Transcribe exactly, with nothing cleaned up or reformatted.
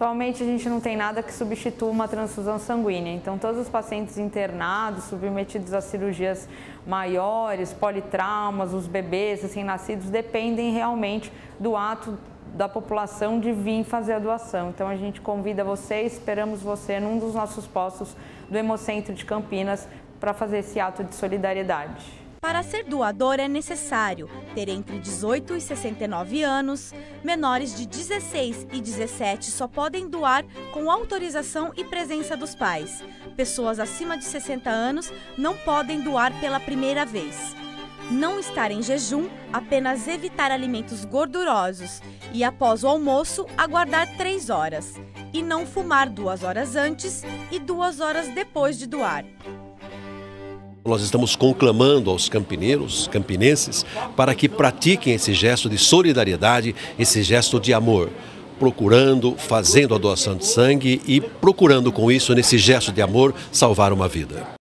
Atualmente a gente não tem nada que substitua uma transfusão sanguínea, então todos os pacientes internados, submetidos a cirurgias maiores, politraumas, os bebês recém-nascidos, dependem realmente do ato da população de vir fazer a doação. Então a gente convida você, esperamos você num dos nossos postos do Hemocentro de Campinas para fazer esse ato de solidariedade. Para ser doador é necessário ter entre dezoito e sessenta e nove anos, menores de dezesseis e dezessete só podem doar com autorização e presença dos pais. Pessoas acima de sessenta anos não podem doar pela primeira vez. Não estar em jejum, apenas evitar alimentos gordurosos e após o almoço aguardar três horas. E não fumar duas horas antes e duas horas depois de doar. Nós estamos conclamando aos campineiros, campinenses, para que pratiquem esse gesto de solidariedade, esse gesto de amor, procurando, fazendo a doação de sangue e procurando com isso, nesse gesto de amor, salvar uma vida.